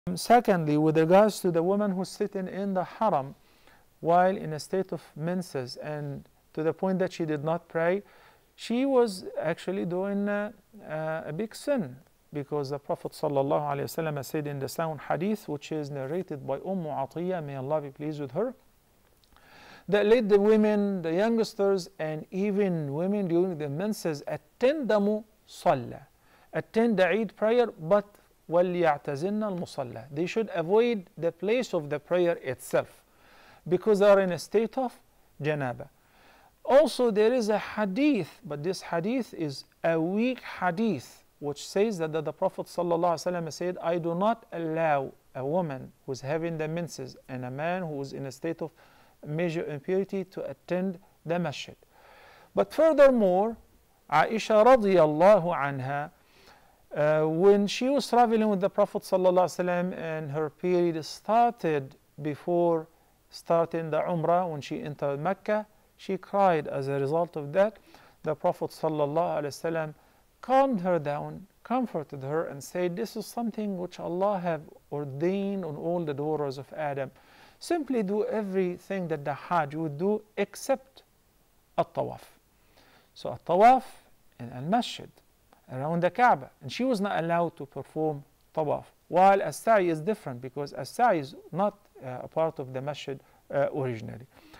Secondly, with regards to the woman who's sitting in the haram while in a state of menses and to the point that she did not pray, she was actually doing a big sin, because the Prophet ﷺ said in the sound hadith, which is narrated by Atiyah, may Allah be pleased with her, that let the women, the youngsters, and even women during the menses attend the musalla, attend the Eid prayer, but وَلْيَعْتَزِلْنَ الْمُصَلَّى. They should avoid the place of the prayer itself, because they are in a state of janaba. Also, there is a hadith, but this hadith is a weak hadith, which says that the Prophet ﷺ said, I do not allow a woman who is having the menses and a man who is in a state of major impurity to attend the masjid. But furthermore, Aisha radiyallahu anha, when she was traveling with the Prophet ﷺ and her period started before starting the Umrah, when she entered Mecca, she cried as a result of that. The Prophet ﷺ calmed her down, comforted her, and said, this is something which Allah have ordained on all the daughters of Adam. Simply do everything that the Hajj would do except at-tawaf. So at-tawaf in al-masjid, around the Kaaba, and she was not allowed to perform tawaf. While as-sa'i is different, because as-sa'i is not a part of the masjid originally.